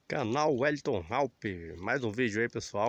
Canal Wellington Halper, mais um vídeo aí, pessoal.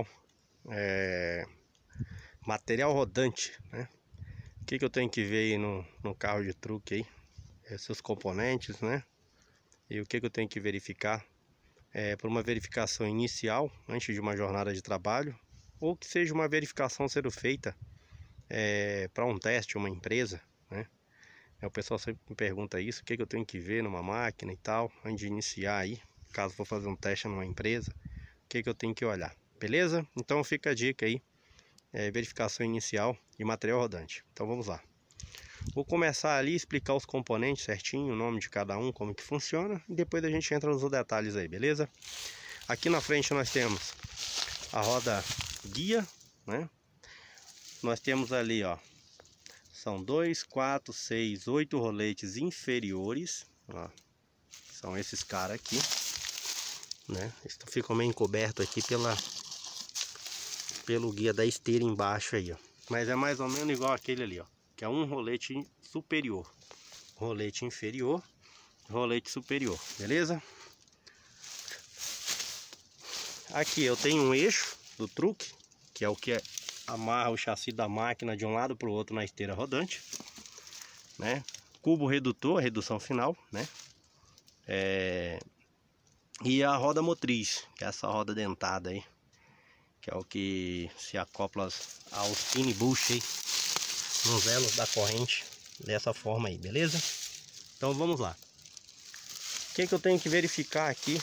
Material rodante, né? O que eu tenho que ver aí no carro de truque aí? Seus componentes, né? E o que eu tenho que verificar? Por uma verificação inicial, antes de uma jornada de trabalho, ou que seja uma verificação sendo feita para um teste, uma empresa, né? O pessoal sempre me pergunta isso, o que eu tenho que ver numa máquina e tal, antes de iniciar aí. Caso for fazer um teste numa empresa, o que eu tenho que olhar, beleza? Então fica a dica aí, verificação inicial e material rodante. Então vamos lá. Vou começar ali, explicar os componentes certinho, o nome de cada um, como que funciona, e depois a gente entra nos detalhes aí, beleza? Aqui na frente nós temos a roda guia, né? Nós temos ali, ó, são 2, 4, 6, 8 roletes inferiores, ó, são esses caras aqui, né? Eles ficam meio encobertos aqui pelo guia da esteira embaixo aí, ó. Mas é mais ou menos igual aquele ali, ó, que é um rolete superior, rolete inferior, rolete superior, beleza? Aqui eu tenho um eixo do truque, que é o que amarra o chassi da máquina de um lado para o outro na esteira rodante, né? Cubo redutor, a redução final, né? E a roda motriz, que é essa roda dentada aí, que é o que se acopla aos pin bush aí, nos elos da corrente, dessa forma aí, beleza? Então vamos lá. O que eu tenho que verificar aqui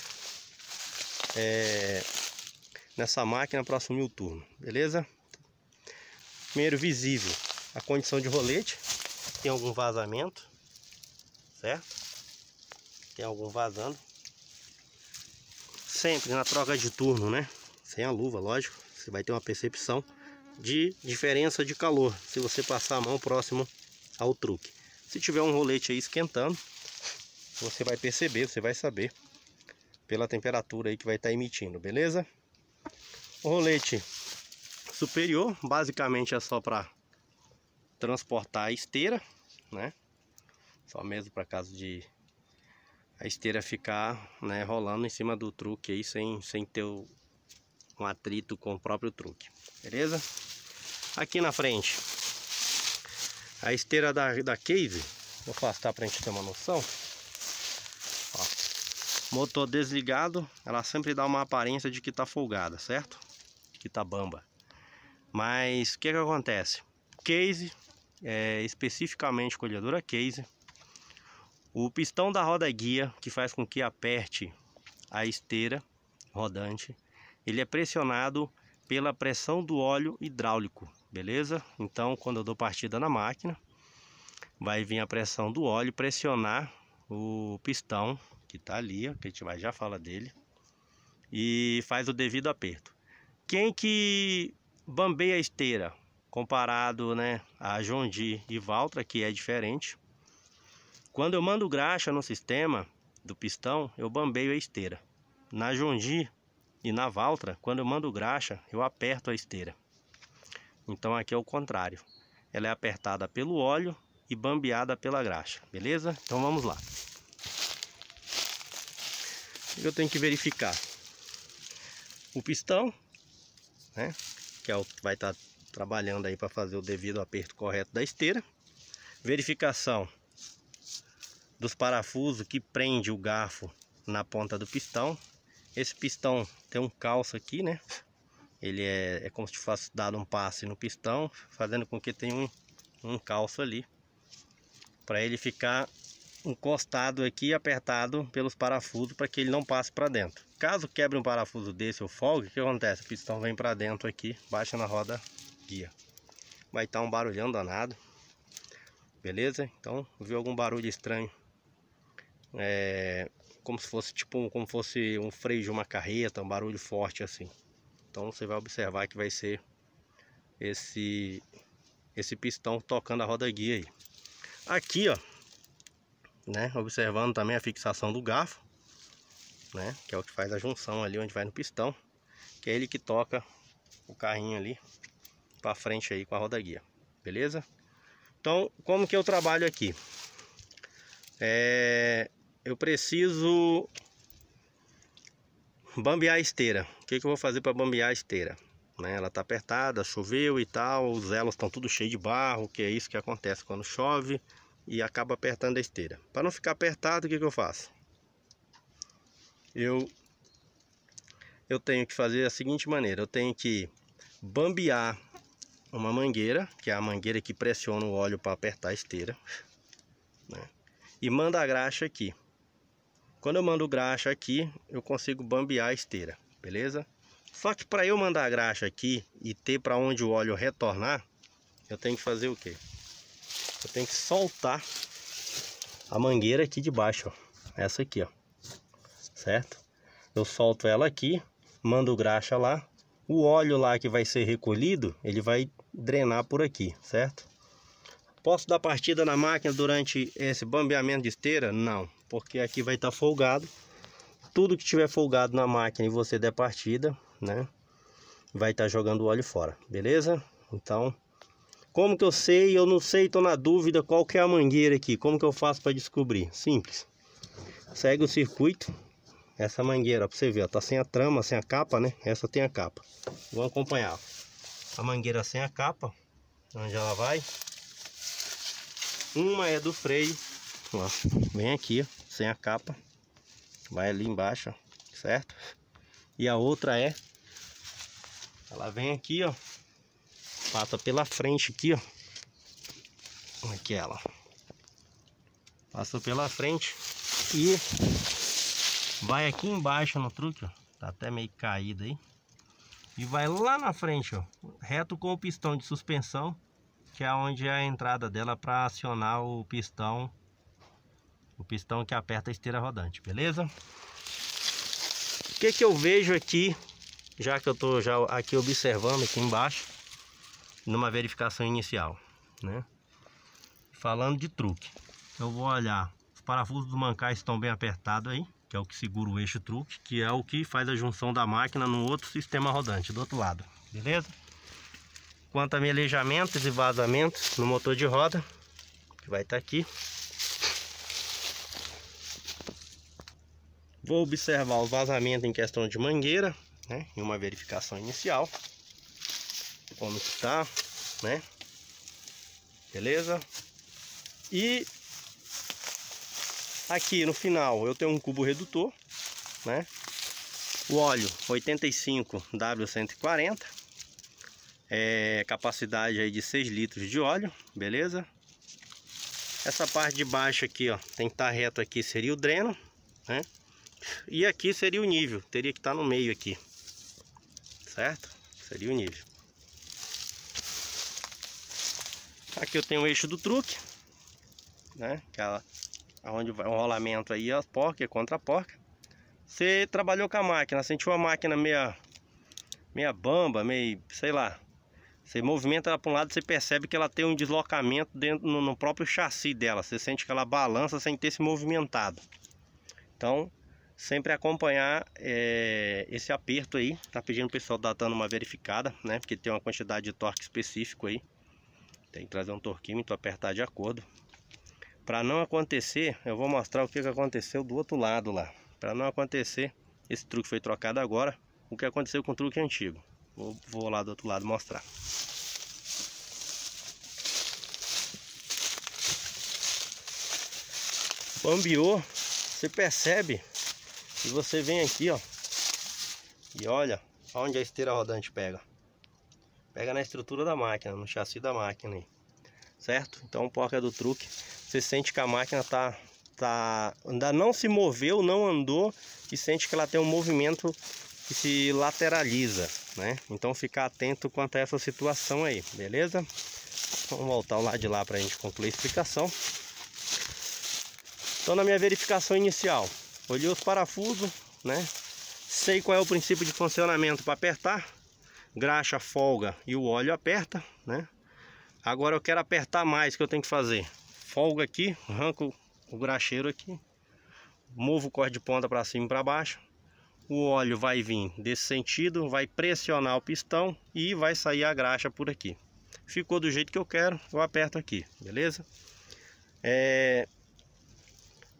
nessa máquina para assumir o turno, beleza? Primeiro, visível a condição de rolete, tem algum vazamento, certo? Tem algum vazando. Sempre na troca de turno, né? Sem a luva, lógico, você vai ter uma percepção de diferença de calor se você passar a mão próximo ao truque. Se tiver um rolete aí esquentando, você vai perceber, você vai saber pela temperatura aí que vai estar emitindo, beleza? O rolete superior basicamente é só para transportar a esteira, né? Só mesmo para caso de a esteira ficar, né, rolando em cima do truque aí sem ter um atrito com o próprio truque, beleza? Aqui na frente a esteira da Case, vou afastar para a gente ter uma noção. Ó, motor desligado, ela sempre dá uma aparência de que tá folgada, certo? Que tá bamba. Mas o que acontece? Case, especificamente colhedora Case, o pistão da roda guia, que faz com que aperte a esteira rodante, ele é pressionado pela pressão do óleo hidráulico, beleza? Então quando eu dou partida na máquina, vai vir a pressão do óleo pressionar o pistão que tá ali, ó, que a gente já fala dele, e faz o devido aperto. Quem que bambeia a esteira comparado, né, a John Deere e Valtra, que é diferente. Quando eu mando graxa no sistema do pistão, eu bambeio a esteira. Na John Deere e na Valtra, quando eu mando graxa, eu aperto a esteira. Então aqui é o contrário. Ela é apertada pelo óleo e bambeada pela graxa, beleza? Então vamos lá. Eu tenho que verificar o pistão, né, que é o que vai estar trabalhando aí para fazer o devido aperto correto da esteira. Verificação dos parafusos que prende o garfo na ponta do pistão. Esse pistão tem um calço aqui, né? Ele é como se fosse dado um passe no pistão, fazendo com que tenha um calço ali, para ele ficar encostado aqui, apertado pelos parafusos, para que ele não passe para dentro. Caso quebre um parafuso desse ou folgue, o que acontece? O pistão vem para dentro aqui, baixa na roda guia. Vai estar um barulhão danado, beleza? Então, viu algum barulho estranho, como se fosse como fosse um freio de uma carreta, um barulho forte assim. Então você vai observar que vai ser esse pistão tocando a roda guia aí. Aqui, ó, né, observando também a fixação do garfo, né, que é o que faz a junção ali onde vai no pistão, que é ele que toca o carrinho ali para frente aí com a roda guia, beleza? Então, como que eu trabalho aqui? Eu preciso bambear a esteira. O que eu vou fazer para bambear a esteira? Né? Ela tá apertada, choveu e tal, os elos estão tudo cheio de barro, que é isso que acontece quando chove e acaba apertando a esteira. Para não ficar apertado, o que eu faço? Eu tenho que fazer da seguinte maneira: eu tenho que bambear uma mangueira, que é a mangueira que pressiona o óleo para apertar a esteira, né? E manda a graxa aqui. Quando eu mando graxa aqui, eu consigo bambear a esteira, beleza? Só que para eu mandar a graxa aqui e ter para onde o óleo retornar, eu tenho que fazer o quê? Eu tenho que soltar a mangueira aqui de baixo, ó. Essa aqui, ó. Certo? Eu solto ela aqui, mando graxa lá. O óleo lá que vai ser recolhido, ele vai drenar por aqui, certo? Posso dar partida na máquina durante esse bambeamento de esteira? Não, porque aqui vai estar folgado. Tudo que tiver folgado na máquina e você der partida, né, vai estar jogando o óleo fora, beleza? Então, como que eu sei? Eu não sei, tô na dúvida qual que é a mangueira aqui. Como que eu faço para descobrir? Simples. Segue o circuito. Essa mangueira, para você ver, ó, tá sem a trama, sem a capa, né? Essa tem a capa. Vou acompanhar. A mangueira sem a capa, onde ela vai? Uma é do freio, ó, vem aqui, ó, sem a capa. Vai ali embaixo, ó, certo? E a outra ela vem aqui, ó, passa pela frente aqui, ó. Aqui ela passa pela frente e vai aqui embaixo no truque, ó. Tá até meio caído aí. E vai lá na frente, ó, reto com o pistão de suspensão, que é onde é a entrada dela para acionar o pistão que aperta a esteira rodante, beleza? O que eu vejo aqui, já que eu tô aqui observando aqui embaixo, numa verificação inicial, né? Falando de truque, eu vou olhar, os parafusos do mancais estão bem apertados aí, que é o que segura o eixo truque, que é o que faz a junção da máquina no outro sistema rodante do outro lado, beleza? Quanto a melejamentos e vazamentos no motor de roda, que vai estar aqui, vou observar o vazamento em questão de mangueira, né, em uma verificação inicial, como está, né, beleza? E aqui no final eu tenho um cubo redutor, né, o óleo 85W140, capacidade aí de 6 litros de óleo, beleza? Essa parte de baixo aqui, ó, tem que estar reto aqui, seria o dreno, né? E aqui seria o nível, teria que estar no meio aqui, certo? Seria o nível. Aqui eu tenho o eixo do truque, né? Que é onde vai o rolamento aí, a porca, contra a porca. Você trabalhou com a máquina, sentiu a máquina meia bamba, meio, sei lá. Você movimenta ela para um lado, você percebe que ela tem um deslocamento dentro no próprio chassi dela. Você sente que ela balança sem ter se movimentado. Então, sempre acompanhar esse aperto aí. Tá pedindo o pessoal dando uma verificada, né? Porque tem uma quantidade de torque específico aí. Tem que trazer um torquímetro, apertar de acordo. Para não acontecer, eu vou mostrar o que aconteceu do outro lado lá. Para não acontecer, esse truque foi trocado agora. O que aconteceu com o truque antigo. Vou lá do outro lado mostrar. Bambeou, você percebe. E você vem aqui, ó, e olha onde a esteira rodante pega. Pega na estrutura da máquina, no chassi da máquina aí, certo? Então, porca do truque, você sente que a máquina ainda não se moveu, não andou, e sente que ela tem um movimento que se lateraliza, né? Então, ficar atento quanto a essa situação aí, beleza? Vamos voltar ao lado de lá para a gente concluir a explicação. Então, na minha verificação inicial, olhei os parafusos, né? Sei qual é o princípio de funcionamento para apertar. Graxa, folga e o óleo aperta, né? Agora eu quero apertar mais, o que eu tenho que fazer? Folga aqui, arranco o graxeiro aqui, movo o corte de ponta para cima e para baixo. O óleo vai vir desse sentido, vai pressionar o pistão e vai sair a graxa por aqui. Ficou do jeito que eu quero, eu aperto aqui, beleza?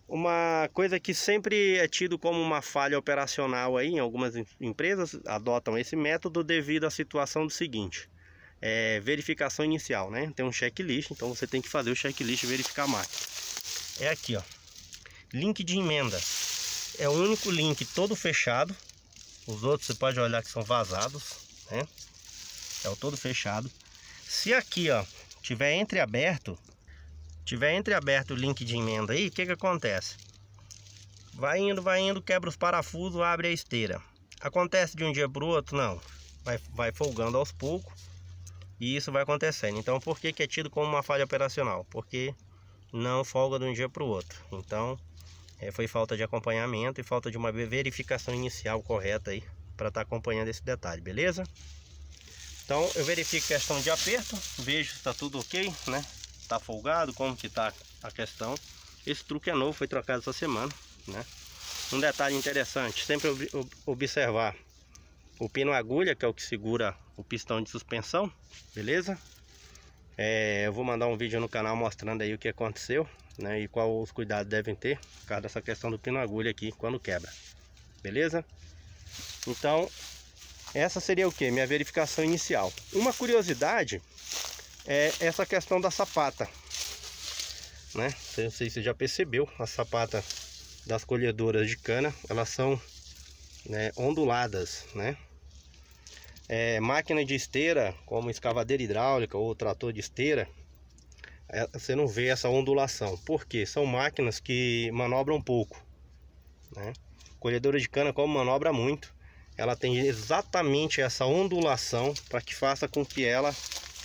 Uma coisa que sempre é tido como uma falha operacional aí, em algumas empresas adotam esse método devido à situação do seguinte: verificação inicial, né? Tem um checklist, então você tem que fazer o checklist e verificar a máquina. É aqui, ó, link de emenda. É o único link todo fechado. Os outros você pode olhar que são vazados, né? É o todo fechado. Se aqui, ó, tiver entreaberto o link de emenda aí, o que acontece? Vai indo, quebra os parafusos, abre a esteira. Acontece de um dia para o outro? Não. Vai folgando aos poucos e isso vai acontecendo. Então, por que é tido como uma falha operacional? Porque não folga de um dia para o outro. Então, foi falta de acompanhamento e falta de uma verificação inicial correta aí para estar acompanhando esse detalhe, beleza? Então, eu verifico questão de aperto, vejo se está tudo ok, né? Tá folgado, como que tá a questão. Esse truque é novo, foi trocado essa semana, né? Um detalhe interessante, sempre observar o pino agulha, que é o que segura o pistão de suspensão, beleza? Eu vou mandar um vídeo no canal mostrando aí o que aconteceu, né? E qual os cuidados devem ter por causa dessa questão do pino agulha aqui quando quebra, beleza? Então, essa seria o que? Minha verificação inicial. Uma curiosidade é essa questão da sapata, né? Não sei se você já percebeu, a sapata das colhedoras de cana, elas são, né, onduladas, né? Máquina de esteira, como escavadeira hidráulica ou trator de esteira, você não vê essa ondulação, porque são máquinas que manobram pouco, né? Colhedora de cana, como manobra muito, ela tem exatamente essa ondulação para que faça com que ela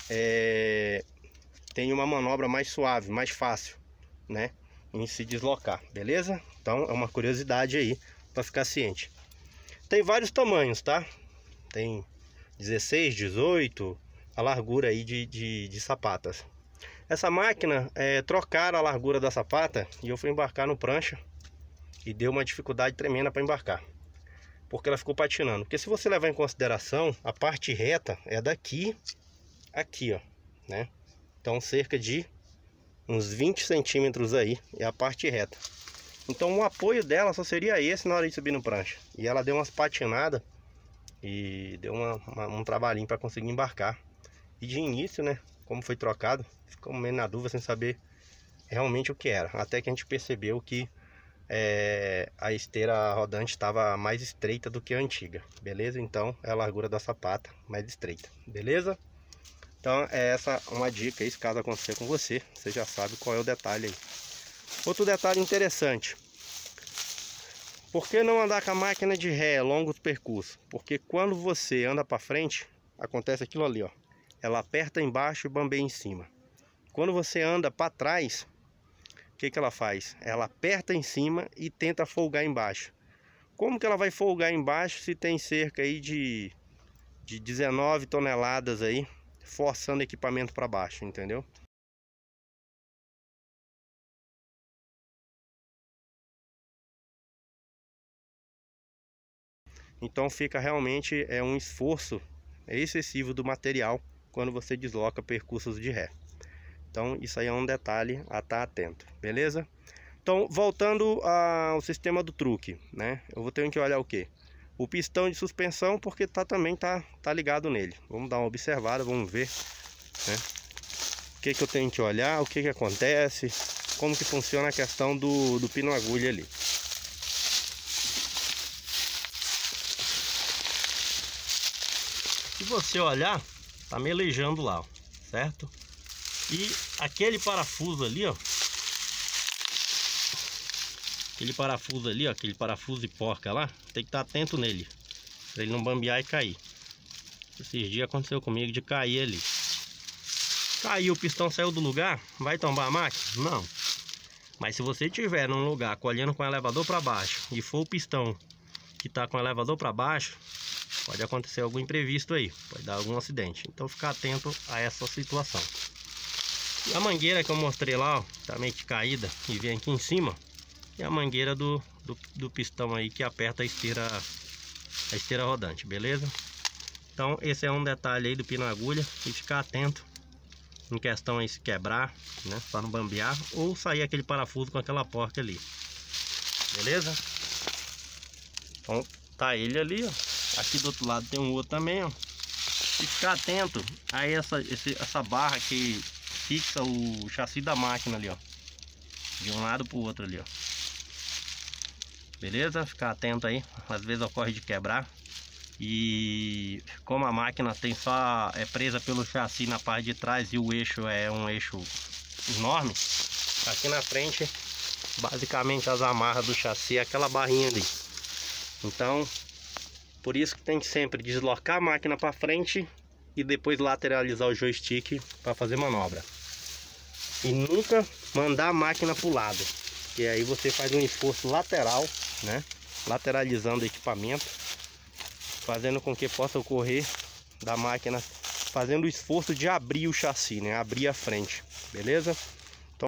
tem uma manobra mais suave, mais fácil, né, em se deslocar, beleza? Então é uma curiosidade aí para ficar ciente. Tem vários tamanhos, tá? Tem 16, 18, a largura aí de sapatas. Essa máquina, trocaram a largura da sapata e eu fui embarcar no prancha e deu uma dificuldade tremenda para embarcar, porque ela ficou patinando. Porque se você levar em consideração, a parte reta é daqui aqui, ó, né? Então cerca de uns 20 centímetros aí é a parte reta. Então o apoio dela só seria esse na hora de subir no prancha. E ela deu umas patinadas e deu um trabalhinho para conseguir embarcar. E de início, né, como foi trocado, ficou meio na dúvida sem saber realmente o que era. Até que a gente percebeu que a esteira rodante estava mais estreita do que a antiga, beleza? Então é a largura da sapata mais estreita, beleza? Então essa uma dica aí, caso acontecer com você, você já sabe qual é o detalhe aí. Outro detalhe interessante: por que não andar com a máquina de ré longos percursos? Porque quando você anda para frente, acontece aquilo ali, ó, ela aperta embaixo e bambeia em cima. Quando você anda para trás, o que ela faz? Ela aperta em cima e tenta folgar embaixo. Como que ela vai folgar embaixo se tem cerca aí de 19 toneladas aí forçando o equipamento para baixo, entendeu? Então fica realmente um esforço excessivo do material quando você desloca percursos de ré. Então isso aí é um detalhe a estar atento, beleza? Então voltando ao sistema do truque, né? Eu vou ter que olhar o que? O pistão de suspensão, porque também tá ligado nele. Vamos dar uma observada, vamos ver, né? O que eu tenho que olhar, o que acontece, como que funciona a questão do pino agulha ali. Se você olhar, tá melejando lá, ó, certo? E aquele parafuso ali, ó, aquele parafuso de porca lá, tem que estar atento nele, para ele não bambear e cair. Esses dias aconteceu comigo de cair ali. Caiu, o pistão saiu do lugar, vai tombar a máquina? Não. Mas se você estiver num lugar colhendo com o elevador para baixo e for o pistão que está com o elevador para baixo, pode acontecer algum imprevisto aí, pode dar algum acidente. Então ficar atento a essa situação. E a mangueira que eu mostrei lá, ó, tá meio que caída e vem aqui em cima, é a mangueira do pistão aí que aperta a esteira rodante, beleza? Então esse é um detalhe aí do pino agulha, e ficar atento em questão aí se quebrar, né, para não bambear ou sair aquele parafuso com aquela porca ali. beleza? Então tá ele ali, ó. Aqui do outro lado tem um outro também, ó. E ficar atento a essa barra que fixa o chassi da máquina ali, ó, de um lado pro outro ali, ó. Beleza? Ficar atento aí, às vezes ocorre de quebrar. E como a máquina tem só presa pelo chassi na parte de trás e o eixo é um eixo enorme, aqui na frente basicamente as amarras do chassi é aquela barrinha ali. Então por isso que tem que sempre deslocar a máquina para frente e depois lateralizar o joystick para fazer manobra. E nunca mandar a máquina para o lado, e aí você faz um esforço lateral, né? Lateralizando o equipamento, fazendo com que possa ocorrer da máquina fazendo o esforço de abrir o chassi, né? Abrir a frente, beleza? Então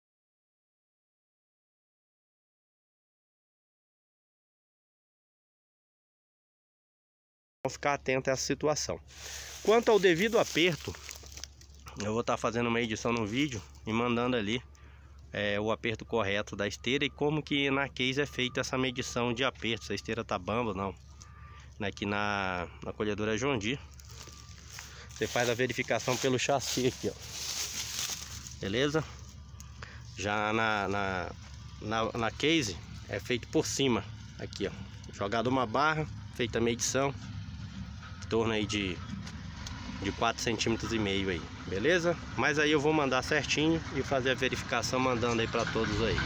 ficar atento a essa situação. Quanto ao devido aperto, eu vou estar fazendo uma edição no vídeo e mandando ali o aperto correto da esteira e como que na case é feita essa medição de aperto, se a esteira tá bamba ou não. Aqui na colhedora John Deere você faz a verificação pelo chassi aqui, ó. Beleza? Já na case é feito por cima aqui, ó, jogado uma barra, feita a medição em torno aí de 4,5 cm aí, beleza? Mas aí eu vou mandar certinho e fazer a verificação mandando aí para todos aí.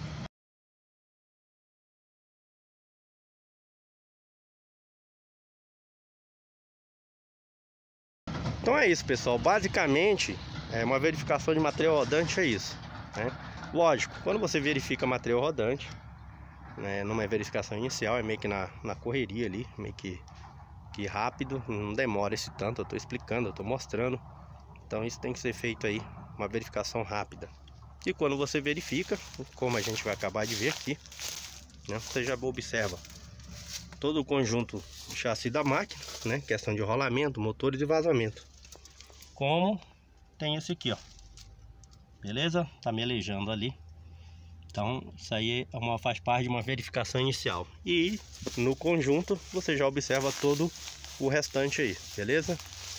Então é isso, pessoal, basicamente uma verificação de material rodante é isso, né? Lógico, quando você verifica material rodante, né, numa verificação inicial é meio que na correria ali, meio que rápido, não demora esse tanto, eu tô explicando, eu tô mostrando. Então isso tem que ser feito aí, uma verificação rápida. E quando você verifica, como a gente vai acabar de ver aqui, né, você já observa todo o conjunto de chassi da máquina, né, questão de rolamento, motores e vazamento. Como tem esse aqui, ó, beleza? Tá melejando ali. Então isso aí faz parte de uma verificação inicial. E no conjunto você já observa todo o restante aí, beleza?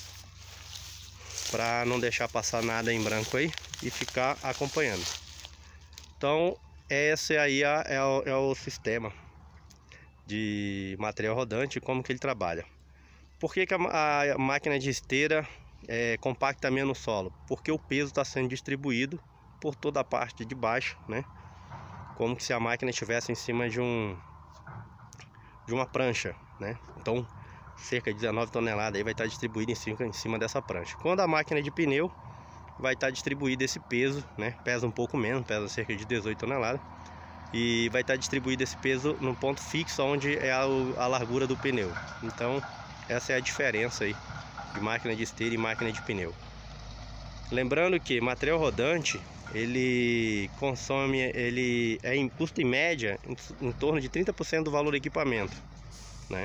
Para não deixar passar nada em branco aí e ficar acompanhando. Então esse aí é o sistema de material rodante, como que ele trabalha. Por que a máquina de esteira compacta menos solo? Porque o peso está sendo distribuído por toda a parte de baixo, né? Como se a máquina estivesse em cima de uma prancha, né? Então cerca de 19 toneladas aí vai estar distribuído em cima dessa prancha. Quando a máquina é de pneu, vai estar distribuído esse peso, né? Pesa um pouco menos, pesa cerca de 18 toneladas. E vai estar distribuído esse peso no ponto fixo, onde é a largura do pneu. Então essa é a diferença aí de máquina de esteira e máquina de pneu. Lembrando que material rodante ele consome, ele em custo em média em torno de 30% do valor do equipamento, né?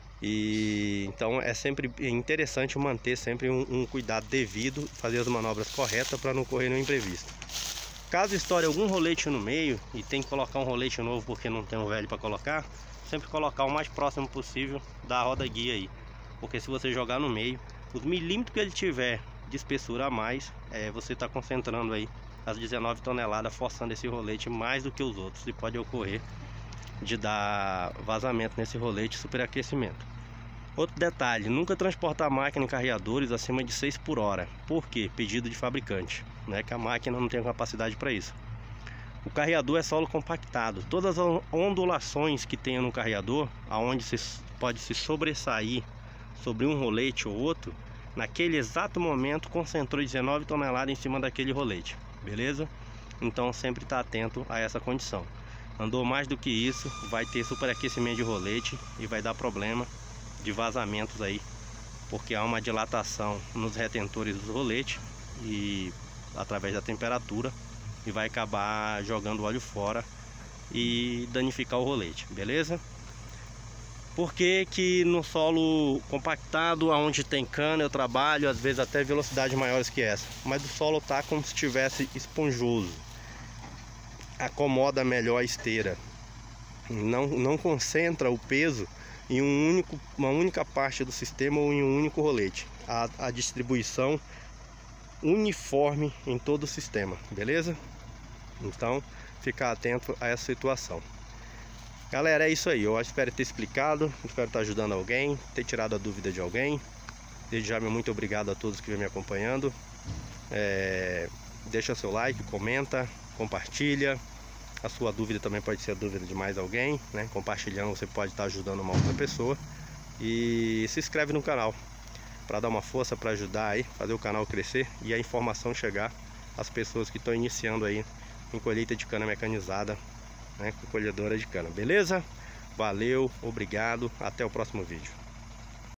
E então é sempre interessante manter sempre um cuidado devido, fazer as manobras corretas para não correr nenhum imprevisto. Caso estoure algum rolete no meio e tem que colocar um rolete novo porque não tem um velho para colocar, sempre colocar o mais próximo possível da roda guia aí, porque se você jogar no meio, os milímetros que ele tiver de espessura a mais, você está concentrando aí as 19 toneladas, forçando esse rolete mais do que os outros, e pode ocorrer de dar vazamento nesse rolete, superaquecimento. Outro detalhe, nunca transportar a máquina em carreadores acima de 6 por hora. Por quê? Pedido de fabricante, né? Que a máquina não tem capacidade para isso. O carreador é solo compactado. Todas as ondulações que tenha no carreador, aonde pode se sobressair sobre um rolete ou outro, naquele exato momento concentrou 19 toneladas em cima daquele rolete, beleza? Então sempre está atento a essa condição. Andou mais do que isso, vai ter superaquecimento de rolete e vai dar problema de vazamentos aí, porque há uma dilatação nos retentores do rolete e através da temperatura, e vai acabar jogando óleo fora e danificar o rolete, beleza? Por que que no solo compactado, onde tem cana, eu trabalho às vezes até velocidades maiores que essa, mas o solo tá como se estivesse esponjoso, acomoda melhor a esteira, não concentra o peso em uma única parte do sistema ou em um único rolete. A distribuição uniforme em todo o sistema, beleza? Então, ficar atento a essa situação. Galera, é isso aí. Eu espero ter explicado, espero estar ajudando alguém, ter tirado a dúvida de alguém. Desde já, meu muito obrigado a todos que vêm me acompanhando. Deixa seu like, comenta, compartilha. A sua dúvida também pode ser a dúvida de mais alguém, né? Compartilhando, você pode estar ajudando uma outra pessoa. E se inscreve no canal para dar uma força, para ajudar aí, fazer o canal crescer e a informação chegar às pessoas que estão iniciando aí em colheita de cana mecanizada, né? Com colhedora de cana, beleza? Valeu, obrigado, até o próximo vídeo.